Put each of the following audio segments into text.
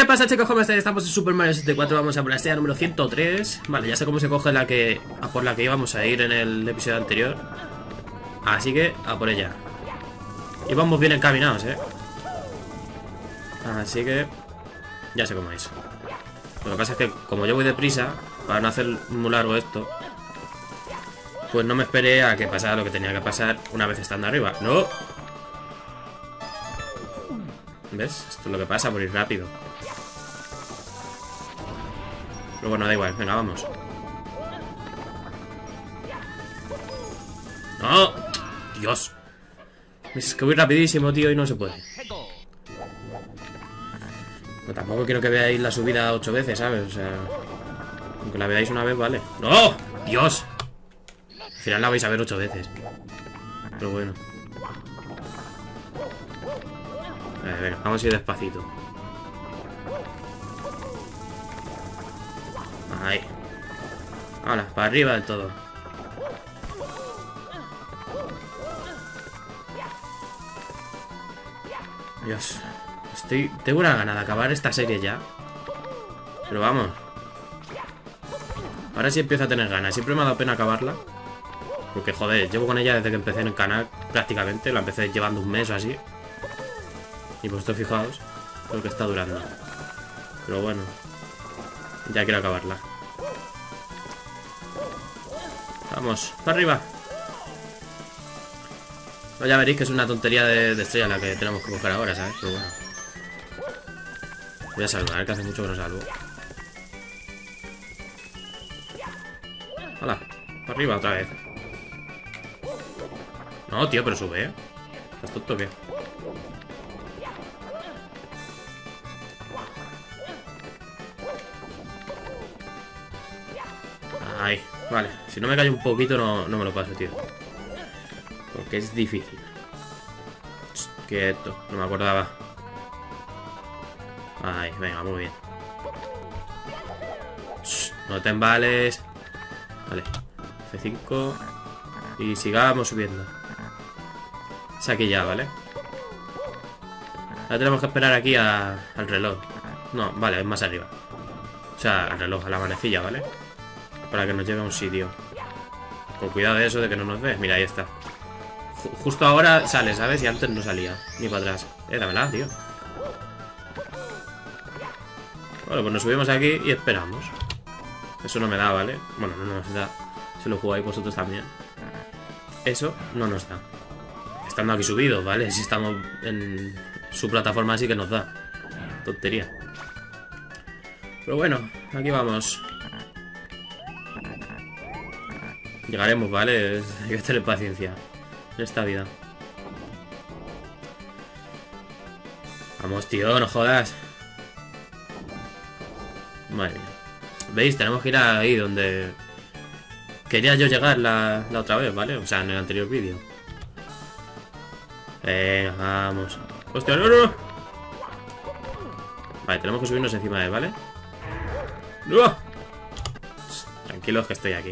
¿Qué pasa, chicos? ¿Cómo estáis? Estamos en Super Mario 64, vamos a por la estrella número 103. Vale, ya sé cómo se coge la que a por la que íbamos a ir en el episodio anterior. Así que a por ella. Y vamos bien encaminados, así que ya sé cómo es. Lo que pasa es que como yo voy deprisa, para no hacer muy largo esto, pues no me esperé a que pasara lo que tenía que pasar una vez estando arriba. ¡No! ¿Ves? Esto es lo que pasa por ir rápido. Pero bueno, da igual, venga, vamos. ¡No! ¡Dios! Es que voy rapidísimo, tío, y no se puede. No, tampoco quiero que veáis la subida 8 veces, ¿sabes? O sea, aunque la veáis una vez, vale. ¡No! ¡Dios! Al final la vais a ver 8 veces. Pero bueno. Venga, vamos a ir despacito. Ahí. Ahora, para arriba del todo. Dios. Tengo una gana de acabar esta serie ya. Pero vamos. Ahora sí empiezo a tener ganas. Siempre me ha dado pena acabarla. Porque, joder, llevo con ella desde que empecé en el canal. Prácticamente, la empecé llevando un mes o así. Y pues fijaos lo que está durando. Pero bueno, ya quiero acabarla. Vamos, para arriba. No, ya veréis que es una tontería de estrella la que tenemos que coger ahora, ¿sabes? Pero bueno. Voy a salvar, que hace mucho que no salvo. ¡Hala! Para arriba otra vez. No, tío, pero sube, ¿Estás tonto o qué? Ahí, vale. Si no me callo un poquito no me lo paso, tío. Porque es difícil. Quieto, no me acordaba. Ahí, venga, muy bien. No te embales. Vale, F5. Y sigamos subiendo. Es aquí ya, ¿vale? Ahora tenemos que esperar aquí al reloj. No, vale, es más arriba. O sea, al reloj, a la manecilla, ¿vale? Para que nos lleve a un sitio. Con cuidado de eso, de que no nos ve. Mira, ahí está. Justo ahora sale, ¿sabes? Y antes no salía. Ni para atrás. Dámela, tío. Bueno, pues nos subimos aquí y esperamos. Eso no me da, ¿vale? Bueno, no nos da. Se lo jugáis vosotros también. Eso no nos da. Estando aquí subidos, ¿vale? Si estamos en su plataforma sí que nos da. Tontería. Pero bueno, aquí vamos. Llegaremos, ¿vale? Hay que tener paciencia en esta vida. Vamos, tío, no jodas. Madre mía. ¿Veis? Tenemos que ir ahí donde quería yo llegar la otra vez, ¿vale? O sea, en el anterior vídeo. Venga, vamos. ¡Hostia, no, no! Vale, tenemos que subirnos encima de él, ¿vale? ¡No! Tranquilos que estoy aquí.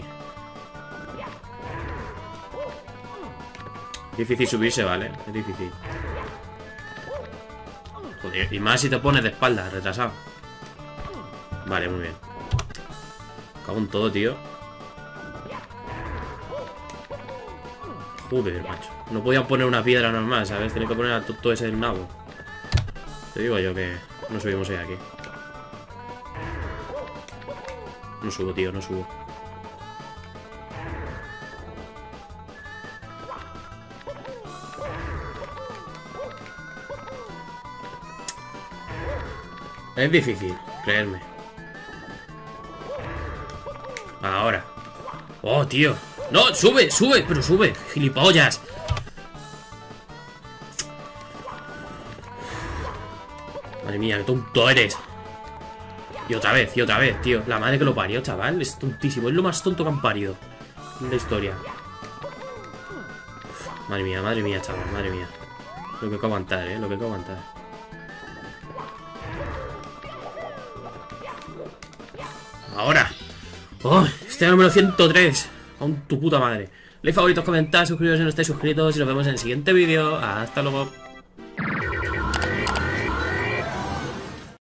Es difícil subirse, ¿vale? Es difícil. Joder, y más si te pones de espalda, retrasado. Vale, muy bien. Cago en todo, tío. Joder, macho. No podía poner una piedra normal, ¿sabes? Tenía que poner a todo ese nabo. Te digo yo que no subimos ahí aquí. No subo, tío, no subo. Es difícil, creedme. Ahora. Oh, tío. No, sube, sube, pero sube. Gilipollas. Madre mía, qué tonto eres. Y otra vez, tío. La madre que lo parió, chaval. Es tontísimo. Es lo más tonto que han parido en la historia. Madre mía, chaval. Madre mía. Lo que hay que aguantar, lo que hay que aguantar. Ahora. ¡Oh! Este número 103. Aún tu puta madre. Like, favoritos, comentar, suscribiros si no estáis suscritos. Y nos vemos en el siguiente vídeo. Hasta luego.